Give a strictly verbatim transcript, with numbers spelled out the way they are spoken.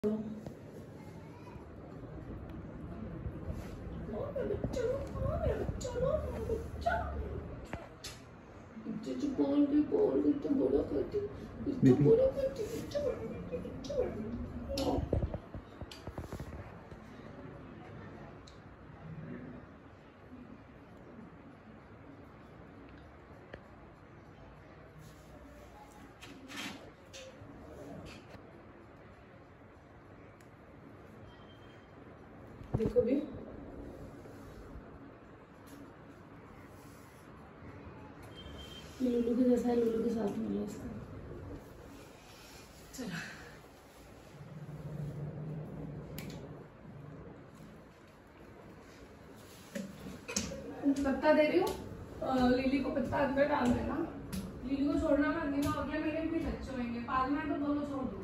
बोल के बोल के तो बड़ा करती तो बड़ा करती तो बड़ा देखो भी लुलू के जैसा है, लुलू के साथ मिला इसका। चलो पत्ता दे रही हूँ, लिली को पत्ता अंदर डाल देना। लिली को छोड़ना मत, नहीं तो अगले महीने भी बच्चे होंगे, पाँच मिनट तो दोनों छोड़ दो।